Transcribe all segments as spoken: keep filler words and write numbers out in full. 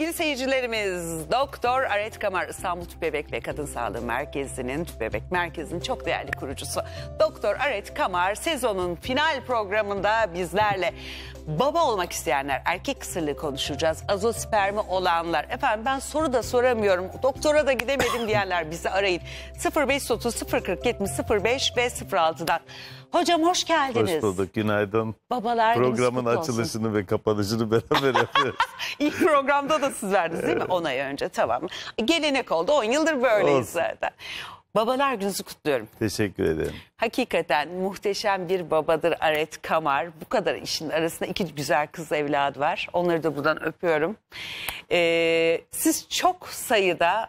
Sevgili seyircilerimiz, Doktor Aret Kamar İstanbul Tüp Bebek ve Kadın Sağlığı Merkezi'nin Tüp Bebek Merkezi'nin çok değerli kurucusu. Doktor Aret Kamar sezonun final programında bizlerle. Baba olmak isteyenler, erkek kısırlığı konuşacağız. Azospermi olanlar. Efendim ben soru da soramıyorum, doktora da gidemedim diyenler bizi arayın. sıfır beş otuz sıfır kırk yetmiş sıfır beş ve sıfır altıdan. Hocam hoş geldiniz. Hoş bulduk, günaydın. Babalar Programın açılışını olsun ve kapanışını beraber yapıyoruz. İlk programda da siz verdiniz değil mi? on ay önce, tamam. Gelenek oldu, on yıldır böyleyiz Olsun. zaten. Babalar gününüzü kutluyorum. Teşekkür ederim. Hakikaten muhteşem bir babadır Aret Kamar. Bu kadar işin arasında iki güzel kız evladı var. Onları da buradan öpüyorum. Ee, siz çok sayıda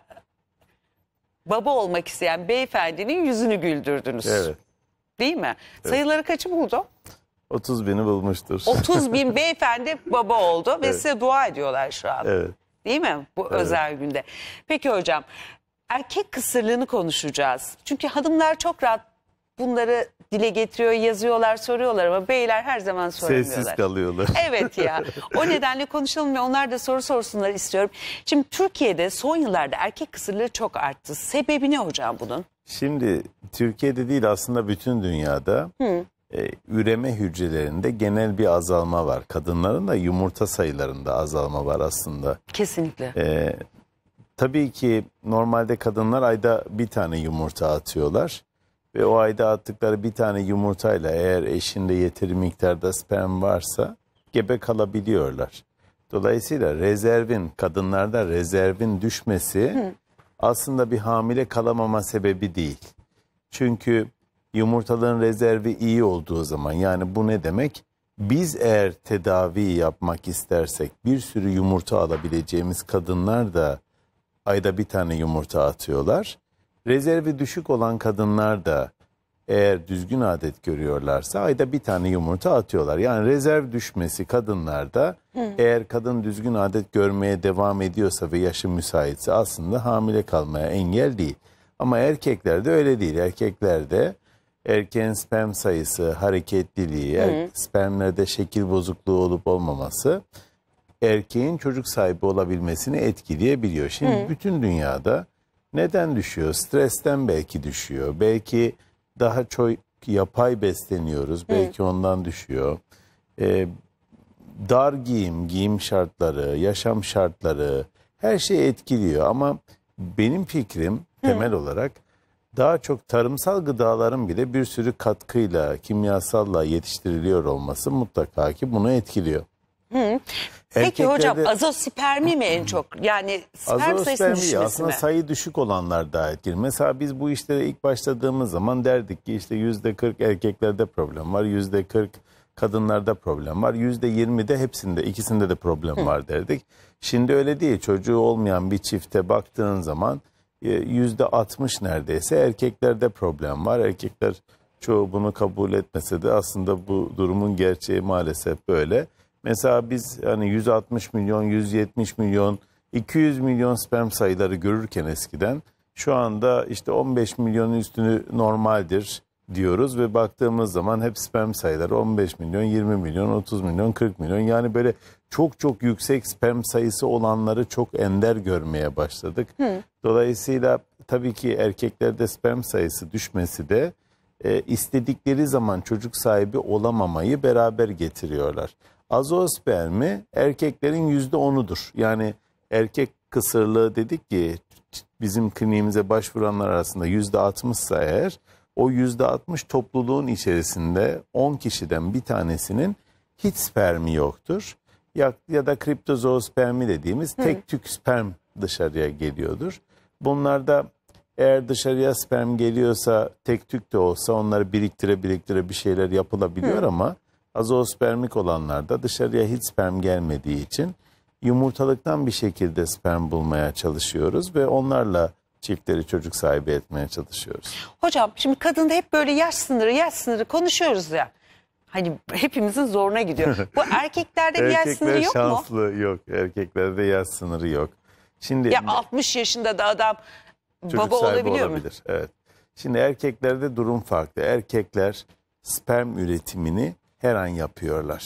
baba olmak isteyen beyefendinin yüzünü güldürdünüz. Evet. Değil mi? Evet. Sayıları kaçı buldu? otuz bini bulmuştur. otuz bin beyefendi baba oldu ve Evet. size dua ediyorlar şu an. Evet. Değil mi? Bu Evet. özel günde. Peki hocam, erkek kısırlığını konuşacağız. Çünkü hanımlar çok rahat bunları dile getiriyor, yazıyorlar, soruyorlar ama beyler her zaman soramıyorlar. Sessiz kalıyorlar. Evet ya. O nedenle konuşalım ve onlar da soru sorsunlar istiyorum. Şimdi Türkiye'de son yıllarda erkek kısırlığı çok arttı. Sebebi ne hocam bunun? Şimdi Türkiye'de değil aslında bütün dünyada e, üreme hücrelerinde genel bir azalma var. Kadınların da yumurta sayılarında azalma var aslında. Kesinlikle. E, tabii ki normalde kadınlar ayda bir tane yumurta atıyorlar. Ve o ayda attıkları bir tane yumurtayla eğer eşinde yeteri miktarda sperm varsa gebe kalabiliyorlar. Dolayısıyla rezervin, kadınlarda rezervin düşmesi Hı. aslında bir hamile kalamama sebebi değil. Çünkü yumurtaların rezervi iyi olduğu zaman, yani bu ne demek? Biz eğer tedavi yapmak istersek bir sürü yumurta alabileceğimiz kadınlar da ayda bir tane yumurta atıyorlar. Rezervi düşük olan kadınlar da eğer düzgün adet görüyorlarsa ayda bir tane yumurta atıyorlar. Yani rezerv düşmesi kadınlarda Hı. eğer kadın düzgün adet görmeye devam ediyorsa ve yaşı müsaitse aslında hamile kalmaya engel değil. Ama erkeklerde öyle değil. Erkeklerde erkeğin sperm sayısı, hareketliliği, er, spermlerde şekil bozukluğu olup olmaması erkeğin çocuk sahibi olabilmesini etkileyebiliyor. Şimdi Hı. bütün dünyada neden düşüyor? Stresten belki düşüyor. Belki daha çok yapay besleniyoruz. Belki Hı. ondan düşüyor. Ee, dar giyim, giyim şartları, yaşam şartları her şey etkiliyor. Ama benim fikrim temel Hı. olarak daha çok tarımsal gıdaların bile bir sürü katkıyla, kimyasalla yetiştiriliyor olması mutlaka ki bunu etkiliyor. Hı. Peki Erkeklerde, hocam azospermi mi en çok? Yani sperm sayısının düşmesi aslında mi? sayı düşük olanlar daha etkili. Mesela biz bu işlere ilk başladığımız zaman derdik ki işte yüzde kırk erkeklerde problem var, yüzde kırk kadınlarda problem var, yüzde yirmi de hepsinde, ikisinde de problem Hı. var derdik. Şimdi öyle değil. Çocuğu olmayan bir çifte baktığın zaman yüzde altmış neredeyse erkeklerde problem var. Erkekler çoğu bunu kabul etmese de aslında bu durumun gerçeği maalesef böyle. Mesela biz hani yüz altmış milyon, yüz yetmiş milyon, iki yüz milyon sperm sayıları görürken eskiden şu anda işte on beş milyonun üstünü normaldir diyoruz ve baktığımız zaman hep sperm sayıları on beş milyon, yirmi milyon, otuz milyon, kırk milyon. Yani böyle çok çok yüksek sperm sayısı olanları çok ender görmeye başladık. Hı. Dolayısıyla tabii ki erkeklerde sperm sayısı düşmesi de e, istedikleri zaman çocuk sahibi olamamayı beraber getiriyorlar. Azospermi erkeklerin yüzde onudur. Yani erkek kısırlığı dedik ki bizim kliniğimize başvuranlar arasında yüzde altmışsa eğer o yüzde altmış topluluğun içerisinde on kişiden bir tanesinin hiç spermi yoktur. Ya, ya da kriptozoospermi dediğimiz Hı. tek tük sperm dışarıya geliyordur. Bunlarda eğer dışarıya sperm geliyorsa tek tük de olsa onları biriktire biriktire bir şeyler yapılabiliyor Hı. ama azospermik olanlarda dışarıya hiç sperm gelmediği için yumurtalıktan bir şekilde sperm bulmaya çalışıyoruz ve onlarla çiftleri çocuk sahibi etmeye çalışıyoruz. Hocam şimdi kadında hep böyle yaş sınırı yaş sınırı konuşuyoruz ya. Hani hepimizin zoruna gidiyor. Bu erkeklerde bir yaş sınırı yok şanslı, mu? şanslı yok. Erkeklerde yaş sınırı yok. Şimdi ya altmış yaşında da adam çocuk baba sahibi olabiliyor olabilir. mu? Evet. Şimdi erkeklerde durum farklı. Erkekler sperm üretimini her an yapıyorlar.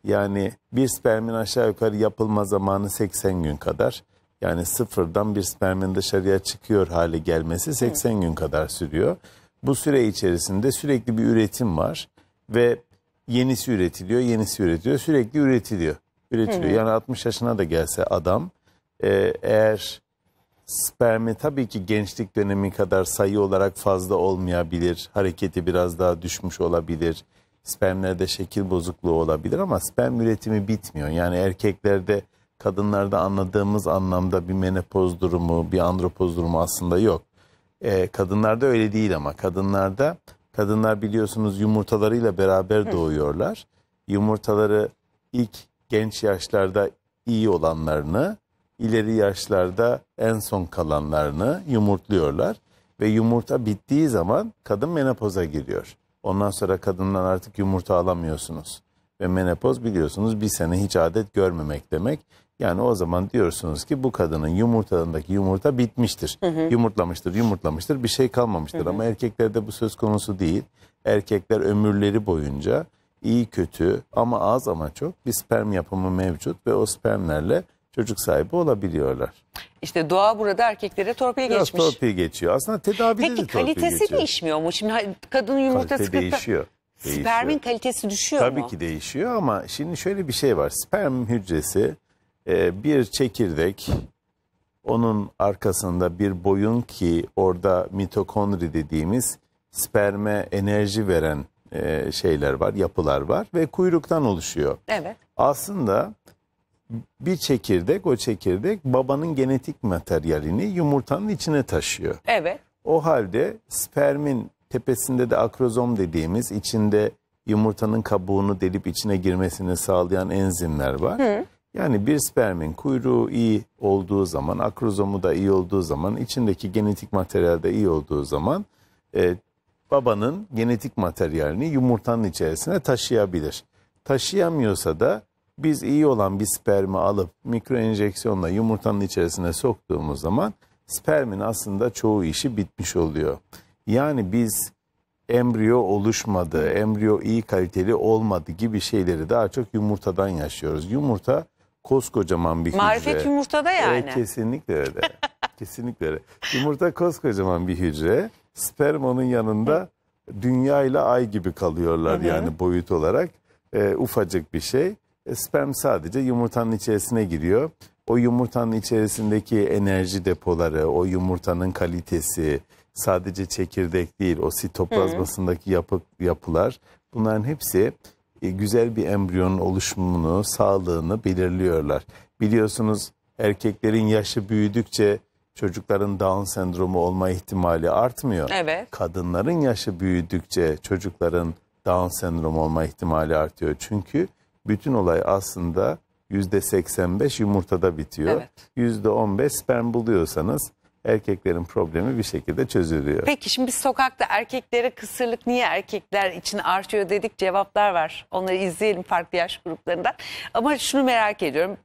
Yani bir spermin aşağı yukarı yapılma zamanı seksen gün kadar. Yani sıfırdan bir spermin dışarıya çıkıyor hale gelmesi seksen gün kadar sürüyor. Bu süre içerisinde sürekli bir üretim var ve yenisi üretiliyor, yenisi üretiliyor, sürekli üretiliyor. Üretiliyor. Hı hı. Yani altmış yaşına da gelse adam e, eğer spermi tabii ki gençlik dönemi kadar sayı olarak fazla olmayabilir, hareketi biraz daha düşmüş olabilir, spermlerde şekil bozukluğu olabilir ama sperm üretimi bitmiyor. Yani erkeklerde, kadınlarda anladığımız anlamda bir menopoz durumu, bir andropoz durumu aslında yok. Ee, kadınlarda öyle değil ama kadınlarda, kadınlar biliyorsunuz yumurtalarıyla beraber doğuyorlar. Yumurtaları ilk genç yaşlarda iyi olanlarını, ileri yaşlarda en son kalanlarını yumurtluyorlar. Ve yumurta bittiği zaman kadın menopoza giriyor. Ondan sonra kadından artık yumurta alamıyorsunuz. Ve menopoz biliyorsunuz bir sene hiç adet görmemek demek. Yani o zaman diyorsunuz ki bu kadının yumurtalarındaki yumurta bitmiştir. Hı hı. Yumurtlamıştır, yumurtlamıştır, bir şey kalmamıştır. Hı hı. Ama erkeklerde bu söz konusu değil. Erkekler ömürleri boyunca iyi kötü ama az ama çok bir sperm yapımı mevcut ve o spermlerle çocuk sahibi olabiliyorlar. İşte doğa burada erkeklere torpil Biraz geçmiş. torpil geçiyor. Aslında tedavide Peki, de torpil geçiyor. Peki kalitesi değişmiyor mu? Şimdi kadının yumurtası Kalite değişiyor. Spermin değişiyor. Kalitesi düşüyor Tabii mu? Tabii ki değişiyor ama şimdi şöyle bir şey var. Sperm hücresi bir çekirdek, onun arkasında bir boyun ki orada mitokondri dediğimiz sperme enerji veren şeyler var, yapılar var ve kuyruktan oluşuyor. Evet. Aslında bir çekirdek, o çekirdek babanın genetik materyalini yumurtanın içine taşıyor. Evet. O halde spermin tepesinde de akrozom dediğimiz içinde yumurtanın kabuğunu delip içine girmesini sağlayan enzimler var. Hı. Yani bir spermin kuyruğu iyi olduğu zaman, akrozomu da iyi olduğu zaman, içindeki genetik materyal de iyi olduğu zaman e, babanın genetik materyalini yumurtanın içerisine taşıyabilir. Taşıyamıyorsa da biz iyi olan bir spermi alıp mikro enjeksiyonla yumurtanın içerisine soktuğumuz zaman spermin aslında çoğu işi bitmiş oluyor. Yani biz embriyo oluşmadı, embriyo iyi kaliteli olmadı gibi şeyleri daha çok yumurtadan yaşıyoruz. Yumurta koskocaman bir hücre. Marifet yumurtada yani. Evet, kesinlikle öyle. Kesinlikle öyle. Yumurta koskocaman bir hücre. Sperm onun yanında dünya ile ay gibi kalıyorlar. Hı hı. Yani boyut olarak. E, ufacık bir şey. E, sperm sadece yumurtanın içerisine giriyor. O yumurtanın içerisindeki enerji depoları, o yumurtanın kalitesi, sadece çekirdek değil, o sitoplazmasındaki yapı, yapılar, bunların hepsi e, güzel bir embriyonun oluşumunu, sağlığını belirliyorlar. Biliyorsunuz erkeklerin yaşı büyüdükçe çocukların Down sendromu olma ihtimali artmıyor. Evet. Kadınların yaşı büyüdükçe çocukların Down sendromu olma ihtimali artıyor. Çünkü bütün olay aslında yüzde seksen beş yumurtada bitiyor. Evet. yüzde on beş sperm buluyorsanız erkeklerin problemi bir şekilde çözülüyor. Peki şimdi biz sokakta erkeklere kısırlık niye erkekler için artıyor dedik, cevaplar var. Onları izleyelim farklı yaş gruplarından. Ama şunu merak ediyorum.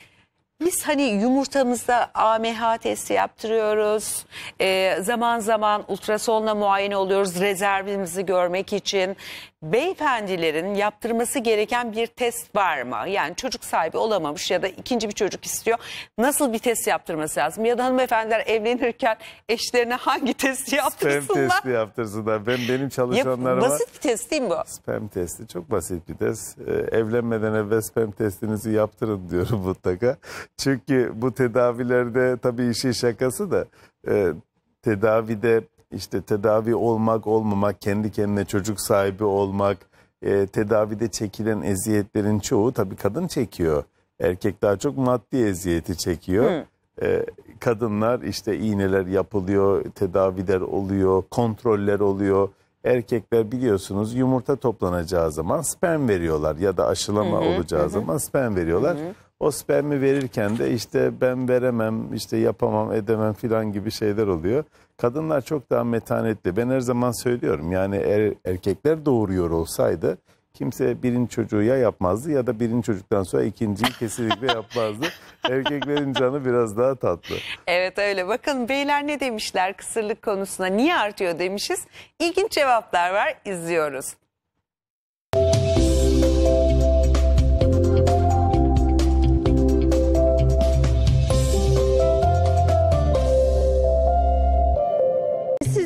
Biz hani yumurtamızda A M H testi yaptırıyoruz. Ee, zaman zaman ultrasonla muayene oluyoruz rezervimizi görmek için. Beyefendilerin yaptırması gereken bir test var mı? Yani çocuk sahibi olamamış ya da ikinci bir çocuk istiyor. Nasıl bir test yaptırması lazım? Ya da hanımefendiler evlenirken eşlerine hangi testi yaptırsınlar? Sperm testi yaptırsınlar. Ben benim çalışanlarıma... Ya, basit bir test değil mi bu? Sperm testi çok basit bir test. Ee, evlenmeden evvel sperm testinizi yaptırın diyorum mutlaka. Çünkü bu tedavilerde tabii işin şakası da e, tedavide işte tedavi olmak olmamak, kendi kendine çocuk sahibi olmak, e, tedavide çekilen eziyetlerin çoğu tabii kadın çekiyor. Erkek daha çok maddi eziyeti çekiyor. Hı. E, kadınlar işte iğneler yapılıyor, tedaviler oluyor, kontroller oluyor. Erkekler biliyorsunuz yumurta toplanacağı zaman sperm veriyorlar ya da aşılama hı hı, olacağı hı. zaman sperm veriyorlar. Hı hı. O spermi verirken de işte ben veremem, işte yapamam, edemem filan gibi şeyler oluyor. Kadınlar çok daha metanetli. Ben her zaman söylüyorum yani er, erkekler doğuruyor olsaydı kimse birinci çocuğu ya yapmazdı ya da birinci çocuktan sonra ikinciyi kesinlikle yapmazdı. Erkeklerin canı biraz daha tatlı. Evet öyle. Bakın beyler ne demişler kısırlık konusuna, niye artıyor demişiz. İlginç cevaplar var, izliyoruz.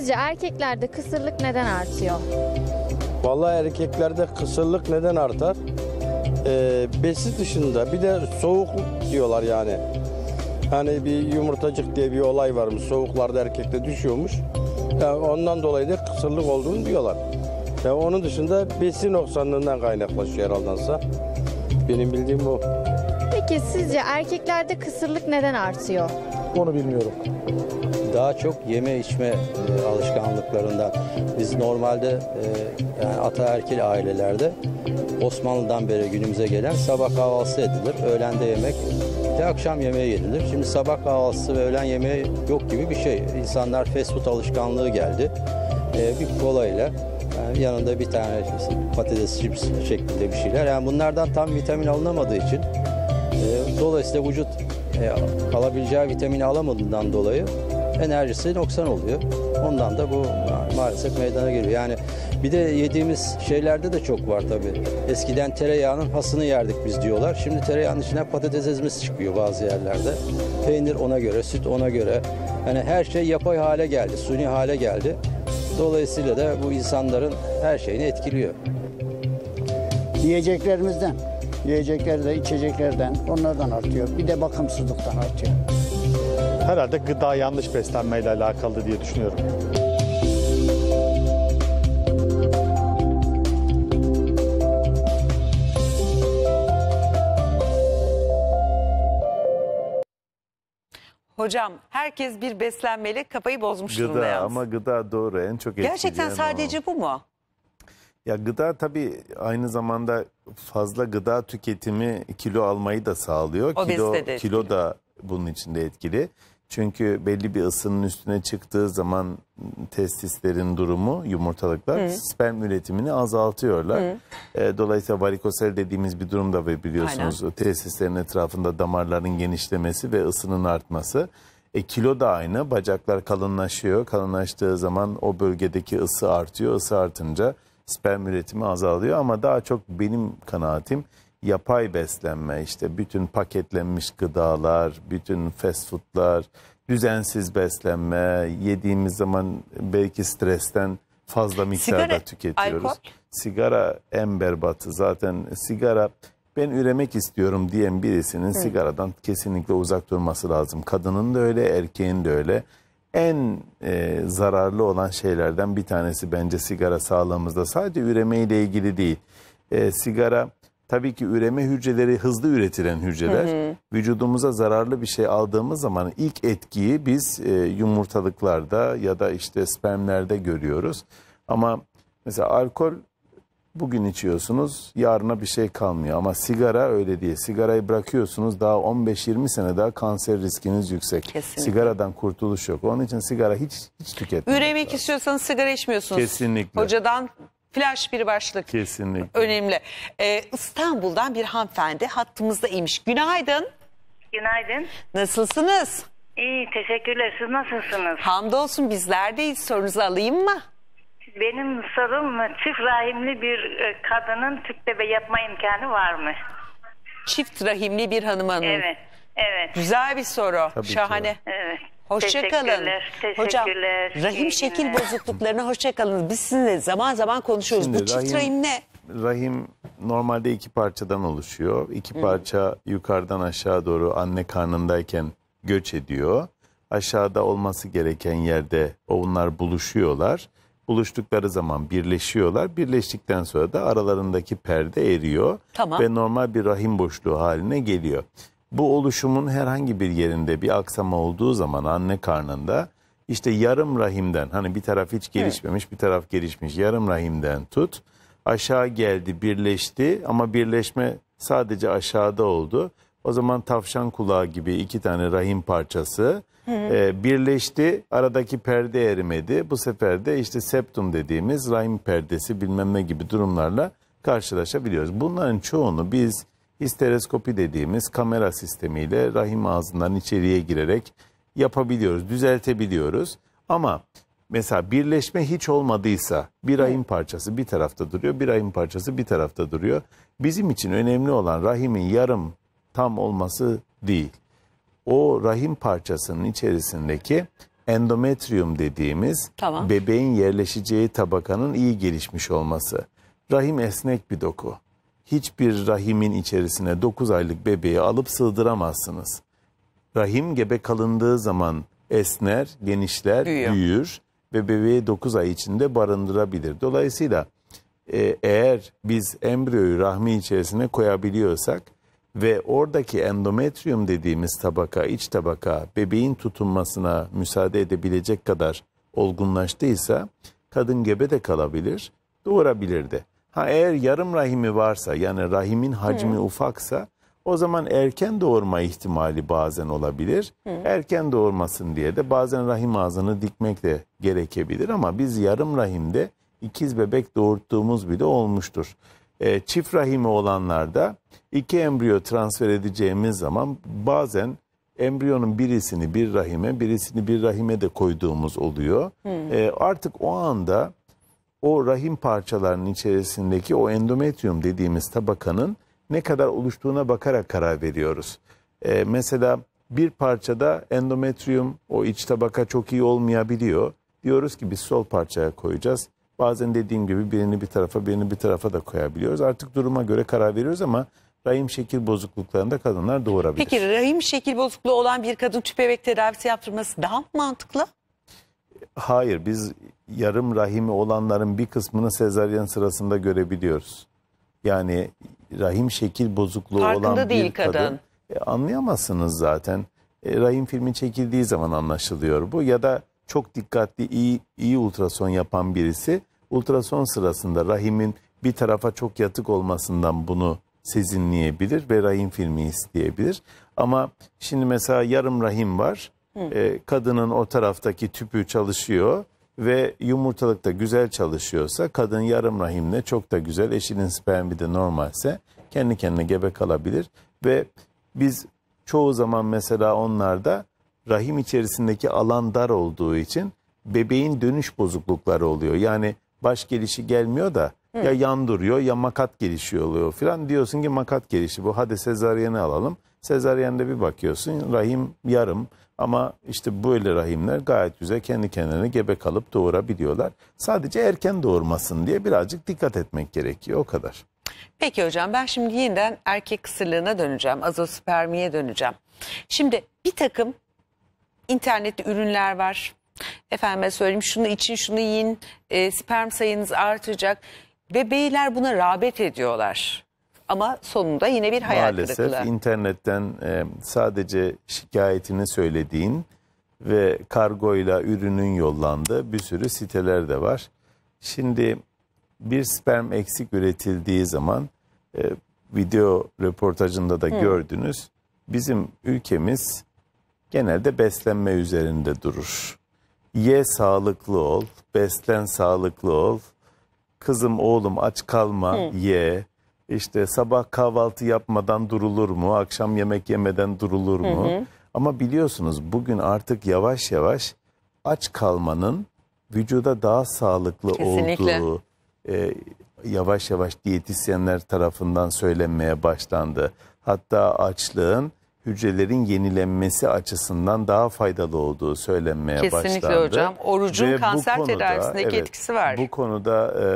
Sizce erkeklerde kısırlık neden artıyor? Vallahi erkeklerde kısırlık neden artar? Ee, besi dışında bir de soğuk diyorlar yani. Hani bir yumurtacık diye bir olay varmış. Soğuklarda erkekte düşüyormuş. Yani ondan dolayı da kısırlık olduğunu diyorlar. Yani onun dışında besi noksanlığından kaynaklaşıyor herhalde. Benim bildiğim bu. Peki sizce erkeklerde kısırlık neden artıyor? Onu bilmiyorum. Daha çok yeme içme e, alışkanlıklarından. Biz normalde e, yani ataerkil ailelerde Osmanlı'dan beri günümüze gelen sabah kahvaltısı edilir. Öğlende yemek, de akşam yemeği yedilir. Şimdi sabah kahvaltısı ve öğlen yemeği yok gibi bir şey. İnsanlar fast food alışkanlığı geldi. E, bir kolayla yani yanında bir tane patates chips şeklinde bir şeyler. Yani bunlardan tam vitamin alınamadığı için e, dolayısıyla vücut e, alabileceği vitamini alamadığından dolayı enerjisi noksan oluyor. Ondan da bu maalesef meydana geliyor. Yani bir de yediğimiz şeylerde de çok var tabii. Eskiden tereyağının hasını yerdik biz diyorlar. Şimdi tereyağının içinden patates ezmesi çıkıyor bazı yerlerde. Peynir ona göre, süt ona göre. Yani her şey yapay hale geldi, suni hale geldi. Dolayısıyla da bu insanların her şeyini etkiliyor. Yiyeceklerimizden, yiyeceklerden, içeceklerden, onlardan artıyor. Bir de bakımsızlıktan artıyor. Herhalde gıda yanlış beslenmeyle alakalı diye düşünüyorum. Hocam herkes bir beslenmeyle kafayı bozmuş durumda Gıda yalnız. ama gıda doğru en çok etkileyen Gerçekten sadece o. bu mu? Ya gıda tabii aynı zamanda fazla gıda tüketimi kilo almayı da sağlıyor. Obezite Kilo, de kilo etkili. da bunun içinde etkili. Çünkü belli bir ısının üstüne çıktığı zaman testislerin durumu, yumurtalıklar Hı. sperm üretimini azaltıyorlar. Hı. E, dolayısıyla varikosel dediğimiz bir durum da var biliyorsunuz. Aynen. Testislerin etrafında damarların genişlemesi ve ısının artması. E, kilo da aynı. Bacaklar kalınlaşıyor. Kalınlaştığı zaman o bölgedeki ısı artıyor. Isı artınca sperm üretimi azalıyor ama daha çok benim kanaatim yapay beslenme, işte bütün paketlenmiş gıdalar, bütün fast foodlar, düzensiz beslenme, yediğimiz zaman belki stresten fazla miktarda Sigara, tüketiyoruz. alkol? Sigara en berbatı zaten. Sigara, ben üremek istiyorum diyen birisinin Hı. sigaradan kesinlikle uzak durması lazım. Kadının da öyle, erkeğin de öyle. En e, zararlı olan şeylerden bir tanesi bence sigara sağlığımızda. Sadece üremeyle ilgili değil. E, sigara tabii ki üreme hücreleri hızlı üretilen hücreler. Hı hı. Vücudumuza zararlı bir şey aldığımız zaman ilk etkiyi biz e, yumurtalıklarda ya da işte spermlerde görüyoruz. Ama mesela alkol bugün içiyorsunuz, yarına bir şey kalmıyor. Ama sigara öyle değil. Sigarayı bırakıyorsunuz, daha on beş yirmi sene daha kanser riskiniz yüksek. Kesinlikle. Sigaradan kurtuluş yok. Onun için sigara hiç hiç tüketmemek Üremek lazım. istiyorsanız sigara içmiyorsunuz. Kesinlikle. Hocadan flash bir başlık. Kesinlikle. Önemli. Ee, İstanbul'dan bir hanımefendi hattımızdaymış. Günaydın. Günaydın. Nasılsınız? İyi, teşekkürler. Siz nasılsınız? Hamdolsun bizlerdeyiz. Sorunuzu alayım mı? Benim sorum çift rahimli bir e, kadının tüp bebe yapma imkanı var mı? Çift rahimli bir hanımın. Evet, evet. Güzel bir soru. Tabii ki. Şahane. Evet. Hoşçakalın. Teşekkürler, Hocam teşekkürler. rahim İyi şekil günler. bozukluklarına hoşçakalın. Biz sizinle zaman zaman konuşuyoruz. Şimdi Bu çift rahim- rahim ne? Rahim normalde iki parçadan oluşuyor. İki parça yukarıdan aşağı doğru anne karnındayken göç ediyor. Aşağıda olması gereken yerde onlar buluşuyorlar. Buluştukları zaman birleşiyorlar. Birleştikten sonra da aralarındaki perde eriyor. Tamam. Ve normal bir rahim boşluğu haline geliyor. Bu oluşumun herhangi bir yerinde bir aksama olduğu zaman anne karnında işte yarım rahimden, hani bir taraf hiç gelişmemiş bir taraf gelişmiş, yarım rahimden tut. Aşağı geldi, birleşti ama birleşme sadece aşağıda oldu. O zaman tavşan kulağı gibi iki tane rahim parçası e, birleşti. Aradaki perde erimedi. Bu sefer de işte septum dediğimiz rahim perdesi bilmem ne gibi durumlarla karşılaşabiliyoruz. Bunların çoğunu biz histeroskopi dediğimiz kamera sistemiyle rahim ağzından içeriye girerek yapabiliyoruz, düzeltebiliyoruz. Ama mesela birleşme hiç olmadıysa bir rahim parçası bir tarafta duruyor, bir rahim parçası bir tarafta duruyor. Bizim için önemli olan rahimin yarım tam olması değil. O rahim parçasının içerisindeki endometrium dediğimiz Tamam. bebeğin yerleşeceği tabakanın iyi gelişmiş olması. Rahim esnek bir doku. Hiçbir rahimin içerisine dokuz aylık bebeği alıp sığdıramazsınız. Rahim gebe kalındığı zaman esner, genişler, Büyüyor. büyür ve bebeği dokuz ay içinde barındırabilir. Dolayısıyla e, eğer biz embriyoyu rahmi içerisine koyabiliyorsak ve oradaki endometrium dediğimiz tabaka, iç tabaka bebeğin tutunmasına müsaade edebilecek kadar olgunlaştıysa kadın gebe de kalabilir, doğurabilir de. Ha eğer yarım rahimi varsa, yani rahimin hacmi Hı. ufaksa, o zaman erken doğurma ihtimali bazen olabilir. Hı. Erken doğurmasın diye de bazen rahim ağzını dikmek de gerekebilir ama biz yarım rahimde ikiz bebek doğurttuğumuz bile olmuştur. E, çift rahimi olanlarda iki embriyo transfer edeceğimiz zaman bazen embriyonun birisini bir rahime, birisini bir rahime de koyduğumuz oluyor. E, artık o anda o rahim parçalarının içerisindeki o endometrium dediğimiz tabakanın ne kadar oluştuğuna bakarak karar veriyoruz. Ee, mesela bir parçada endometrium, o iç tabaka çok iyi olmayabiliyor. Diyoruz ki biz sol parçaya koyacağız. Bazen dediğim gibi birini bir tarafa, birini bir tarafa da koyabiliyoruz. Artık duruma göre karar veriyoruz ama rahim şekil bozukluklarında kadınlar doğurabilir. Peki rahim şekil bozukluğu olan bir kadın tüp bebek tedavisi yaptırması daha mı mantıklı? Hayır, biz yarım rahimi olanların bir kısmını sezaryen sırasında görebiliyoruz. Yani rahim şekil bozukluğu Farkında olan değil bir kadın, kadın. E, anlayamazsınız zaten. E, rahim filmi çekildiği zaman anlaşılıyor bu. Ya da çok dikkatli, iyi iyi ultrason yapan birisi ultrason sırasında rahimin bir tarafa çok yatık olmasından bunu sezinleyebilir ve rahim filmi isteyebilir. Ama şimdi mesela yarım rahim var. E, kadının o taraftaki tüpü çalışıyor ve yumurtalık da güzel çalışıyorsa kadın yarım rahimle çok da güzel, eşinin spermi de normalse kendi kendine gebe kalabilir. Ve biz çoğu zaman mesela onlarda rahim içerisindeki alan dar olduğu için bebeğin dönüş bozuklukları oluyor. Yani baş gelişi gelmiyor da Hı. ya yan duruyor ya makat gelişi oluyor falan. Diyorsun ki makat gelişi bu, hadi sezaryeni alalım. Sezaryende bir bakıyorsun rahim yarım. Ama işte böyle rahimler gayet güzel kendi kendine gebe kalıp doğurabiliyorlar. Sadece erken doğurmasın diye birazcık dikkat etmek gerekiyor, o kadar. Peki hocam, ben şimdi yeniden erkek kısırlığına döneceğim. Azospermiye döneceğim. Şimdi bir takım internette ürünler var. Efendime söyleyeyim, şunu için şunu yiyin, e, sperm sayınız artacak. Ve beyler buna rağbet ediyorlar. Ama sonunda yine bir hayal Maalesef kırıklığı. Maalesef internetten e, sadece şikayetini söylediğin ve kargoyla ürünün yollandığı bir sürü siteler de var. Şimdi bir sperm eksik üretildiği zaman e, video röportajında da Hı. gördünüz. Bizim ülkemiz genelde beslenme üzerinde durur. Ye sağlıklı ol, beslen sağlıklı ol. Kızım oğlum aç kalma, Hı. ye. İşte sabah kahvaltı yapmadan durulur mu? Akşam yemek yemeden durulur mu? Hı hı. Ama biliyorsunuz bugün artık yavaş yavaş aç kalmanın vücuda daha sağlıklı Kesinlikle. olduğu e, yavaş yavaş diyetisyenler tarafından söylenmeye başlandı. Hatta açlığın hücrelerin yenilenmesi açısından daha faydalı olduğu söylenmeye Kesinlikle başlandı. Kesinlikle hocam. Orucun Ve kanser konuda, tedavisindeki evet, etkisi var. Bu konuda e,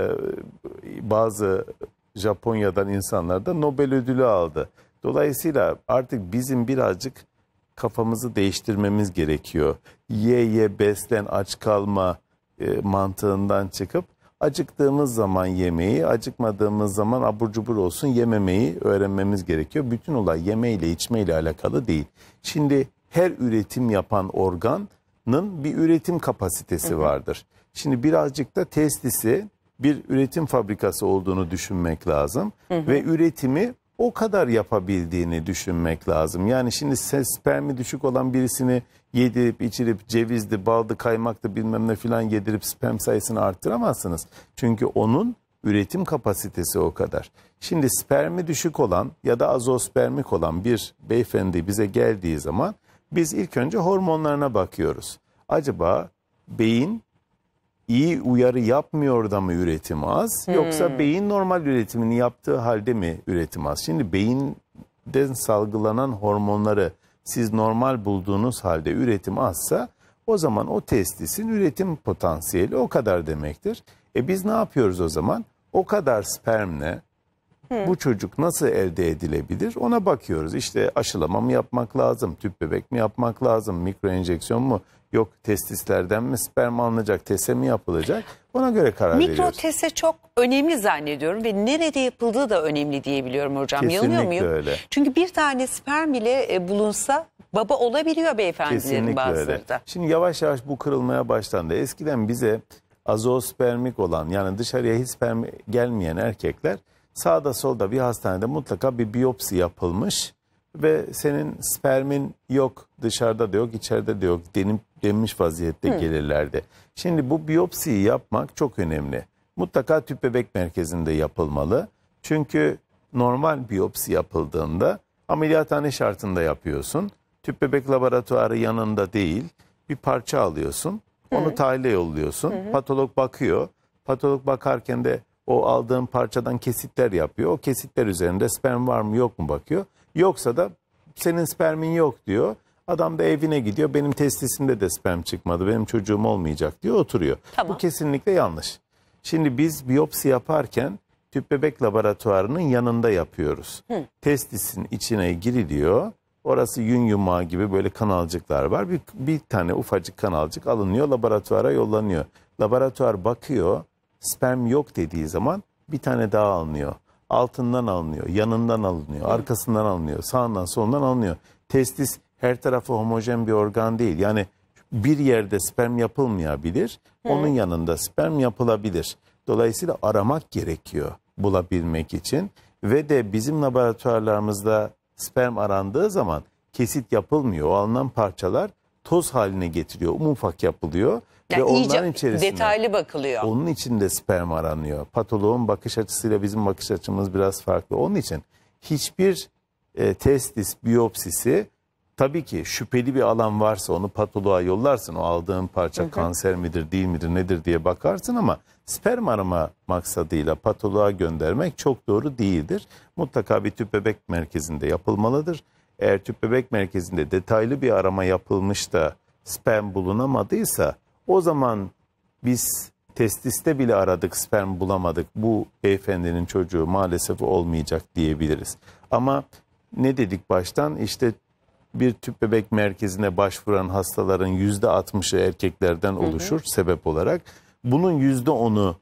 bazı Japonya'dan insanlar da Nobel ödülü aldı. Dolayısıyla artık bizim birazcık kafamızı değiştirmemiz gerekiyor. Ye ye beslen aç kalma e, mantığından çıkıp acıktığımız zaman yemeği, acıkmadığımız zaman abur cubur olsun yememeyi öğrenmemiz gerekiyor. Bütün olay yemeyle içmeyle alakalı değil. Şimdi her üretim yapan organın bir üretim kapasitesi vardır. Şimdi birazcık da testisi bir üretim fabrikası olduğunu düşünmek lazım. Hı hı. Ve üretimi o kadar yapabildiğini düşünmek lazım. Yani şimdi spermi düşük olan birisini yedirip içirip cevizli, baldı, kaymaktı bilmem ne filan yedirip sperm sayısını arttıramazsınız. Çünkü onun üretim kapasitesi o kadar. Şimdi spermi düşük olan ya da azospermik olan bir beyefendi bize geldiği zaman biz ilk önce hormonlarına bakıyoruz. Acaba beyin iyi uyarı yapmıyor da mı üretim az, hmm. yoksa beyin normal üretimini yaptığı halde mi üretim az? Şimdi beyinden salgılanan hormonları siz normal bulduğunuz halde üretim azsa O zaman o testisin üretim potansiyeli o kadar demektir. E biz ne yapıyoruz o zaman? O kadar spermle bu çocuk nasıl elde edilebilir ona bakıyoruz. İşte aşılama mı yapmak lazım, tüp bebek mi yapmak lazım, mikro enjeksiyon mu, yok testislerden mi sperm alınacak, tese mi yapılacak, ona göre karar Mikro veriyoruz. tese çok önemli zannediyorum ve nerede yapıldığı da önemli diyebiliyorum hocam. Kesinlikle Yanılıyor muyum? öyle. Çünkü bir tane sperm bile e, bulunsa baba olabiliyor beyefendilerin Kesinlikle bazıları öyle. da. Şimdi yavaş yavaş bu kırılmaya başlandı. Eskiden bize azospermik olan, yani dışarıya hiç sperm gelmeyen erkekler sağda solda bir hastanede mutlaka bir biyopsi yapılmış ve senin spermin yok, dışarıda da yok, içeride de yok denip denmiş vaziyette Hı. gelirlerdi. Şimdi bu biyopsiyi yapmak çok önemli. Mutlaka tüp bebek merkezinde yapılmalı. Çünkü normal biyopsi yapıldığında ameliyathane şartında yapıyorsun. Tüp bebek laboratuvarı yanında değil, bir parça alıyorsun, onu Hı. tahlile yolluyorsun. Hı. Patolog bakıyor. Patolog bakarken de o aldığın parçadan kesitler yapıyor. O kesitler üzerinde sperm var mı yok mu bakıyor. Yoksa da senin spermin yok diyor. Adam da evine gidiyor. Benim testisimde de sperm çıkmadı. Benim çocuğum olmayacak diyor. Oturuyor. Tamam. Bu kesinlikle yanlış. Şimdi biz biyopsi yaparken tüp bebek laboratuvarının yanında yapıyoruz. Hı. Testisin içine giriliyor. Orası yün yumağı gibi böyle kanalcıklar var. Bir, bir tane ufacık kanalcık alınıyor, laboratuvara yollanıyor. Laboratuvar bakıyor. Sperm yok dediği zaman bir tane daha alınıyor. Altından alınıyor, yanından alınıyor, arkasından alınıyor, sağından solundan alınıyor. Testis her tarafı homojen bir organ değil. Yani bir yerde sperm yapılmayabilir, Hı. onun yanında sperm yapılabilir. Dolayısıyla aramak gerekiyor bulabilmek için. Ve de bizim laboratuvarlarımızda sperm arandığı zaman kesit yapılmıyor. O alınan parçalar toz haline getiriyor, ufak yapılıyor. Yani ve iyice onların içerisinde detaylı bakılıyor. Onun içinde sperm aranıyor. Patoloğun bakış açısıyla bizim bakış açımız biraz farklı. Onun için hiçbir e, testis biyopsisi, tabii ki şüpheli bir alan varsa onu patoloğa yollarsın. O aldığın parça hı hı. kanser midir değil midir nedir diye bakarsın ama sperm arama maksadıyla patoloğa göndermek çok doğru değildir. Mutlaka bir tüp bebek merkezinde yapılmalıdır. Eğer tüp bebek merkezinde detaylı bir arama yapılmış da sperm bulunamadıysa o zaman biz testiste bile aradık, sperm bulamadık. Bu beyefendinin çocuğu maalesef olmayacak diyebiliriz. Ama ne dedik baştan? İşte bir tüp bebek merkezine başvuran hastaların yüzde altmışı erkeklerden oluşur hı hı. sebep olarak. Bunun yüzde onu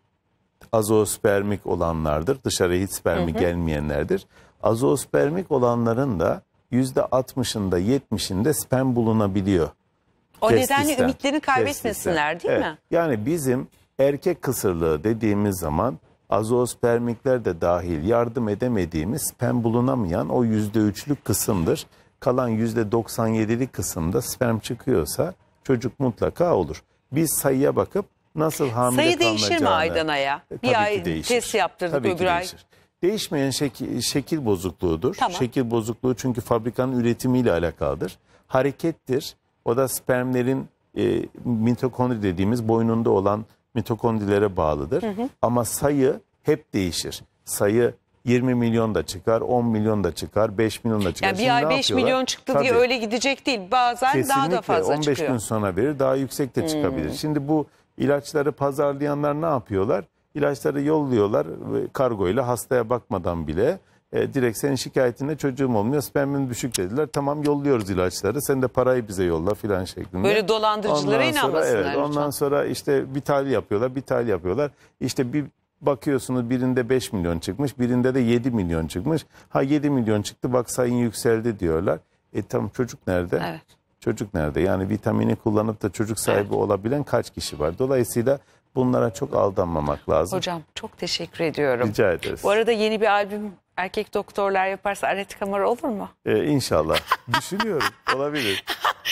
azospermik olanlardır. Dışarıya hiç spermi hı hı. gelmeyenlerdir. Azospermik olanların da yüzde altmışında yetmişinde sperm bulunabiliyor. O Testisten, nedenle ümitlerini kaybetmesinler testisten. değil evet. mi? Yani bizim erkek kısırlığı dediğimiz zaman azospermikler de dahil yardım edemediğimiz sperm bulunamayan o yüzde üçlük kısımdır. Kalan yüzde doksan yedilik kısımda sperm çıkıyorsa çocuk mutlaka olur. Biz sayıya bakıp nasıl hamile Sayı kalınacağını... değişir mi aydan aya? E, bir ay değişir. test yaptırdık tabii öbür ay. Değişir. Değişmeyen şekil, şekil bozukluğudur. Tamam. Şekil bozukluğu çünkü fabrikanın üretimiyle alakalıdır. Harekettir. O da spermlerin e, mitokondri dediğimiz boynunda olan mitokondrilere bağlıdır. Hı hı. Ama sayı hep değişir. Sayı yirmi milyon da çıkar, on milyon da çıkar, beş milyon da çıkar. Yani bir ay beş milyon çıktı Tabii. diye öyle gidecek değil. Bazen Kesinlikle daha da fazla on beş çıkıyor. gün sonra verir, daha yüksek de çıkabilir. Hmm. Şimdi bu ilaçları pazarlayanlar ne yapıyorlar? İlaçları yolluyorlar kargoyla, hastaya bakmadan bile. E, direkt senin şikayetinde çocuğum olmuyor, spermin düşük dediler. Tamam, yolluyoruz ilaçları, sen de parayı bize yolla filan şeklinde. Böyle dolandırıcılara ondan sonra, inanmasınlar. Evet, ondan sonra işte bir tali yapıyorlar, bir tali yapıyorlar. İşte bir bakıyorsunuz birinde beş milyon çıkmış, birinde de yedi milyon çıkmış. Ha yedi milyon çıktı, bak sayın yükseldi diyorlar. E tamam, çocuk nerede? Evet. Çocuk nerede? Yani vitamini kullanıp da çocuk sahibi evet. olabilen kaç kişi var? Dolayısıyla bunlara çok aldanmamak lazım. Hocam çok teşekkür ediyorum. Rica ederiz. Bu arada yeni bir albüm erkek doktorlar yaparsa Aret Kamar olur mu? Ee, inşallah. Düşünüyorum. Olabilir.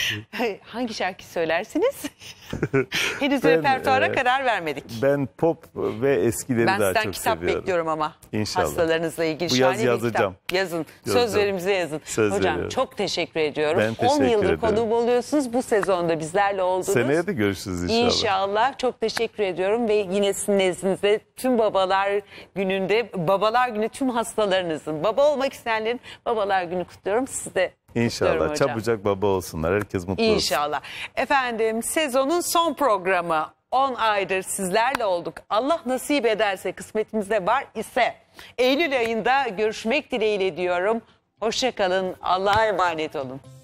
Hangi şarkı söylersiniz? Henüz ben, repertuara e, karar vermedik. Ben pop ve eskileri ben daha çok seviyorum. Ben sizden kitap bekliyorum ama. İnşallah. Hastalarınızla ilgili Bu şahane yaz bir kitap. Yazın. Yazacağım. Sözlerimize yazın. Söz Hocam veriyorum. çok teşekkür ediyorum. Ben teşekkür on yıldır ederim. konuğum oluyorsunuz. Bu sezonda bizlerle oldunuz. Seneye de görüşürüz inşallah. İnşallah. Çok teşekkür ediyorum ve yine sizin nezdinizde tüm babalar gününde, babalar günü tüm hastalarınızın, baba olmak isteyenlerin babalar günü kutluyorum. Siz de kutluyorum İnşallah hocam. çabucak baba olsunlar. Herkes mutlu olsun. İnşallah. Efendim, sezonun son programı, on aydır sizlerle olduk. Allah nasip ederse, kısmetimizde var ise Eylül ayında görüşmek dileğiyle diyorum. Hoşça kalın. Allah'a emanet olun.